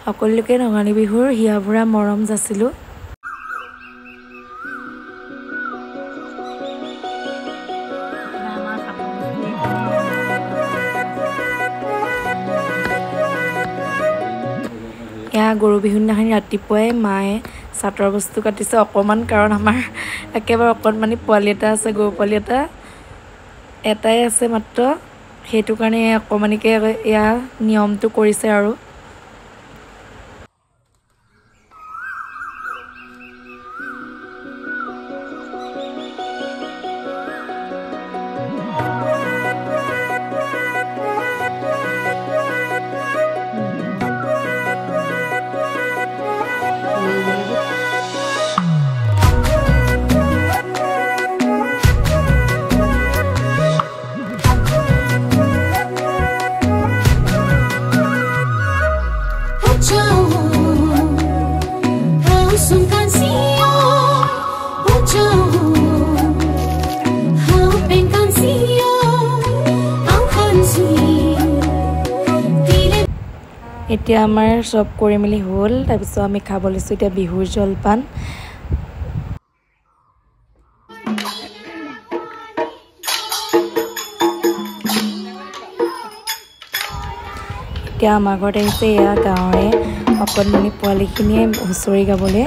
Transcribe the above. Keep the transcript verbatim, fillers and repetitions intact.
সকলোকে ৰঙালী বিহুৰ হিয়াভৰা মৰম যাচিলোঁ। এয়া গৰু বিহুৰ দিনাখনি ৰাতিপুৱাই মায়ে চাটৰ বস্তু কাটিছে অকণমান, কাৰণ আমাৰ একেবাৰে অকণমানি পোৱালি এটা আছে, গৰু পোৱালি এটা এটাই আছে মাত্ৰ, সেইটো কাৰণে অকণমানিকৈ এয়া নিয়মটো কৰিছে আৰু। এতিয়া আমাৰ চব কৰি মেলি হ'ল, তাৰপিছত আমি খাব লৈছোঁ এতিয়া বিহুৰ জলপান। এতিয়া আমাৰ ঘৰত আহিছে এয়া গাঁৱৰে অকণমানি পোৱালিখিনিয়ে হুঁচৰি গাবলৈ।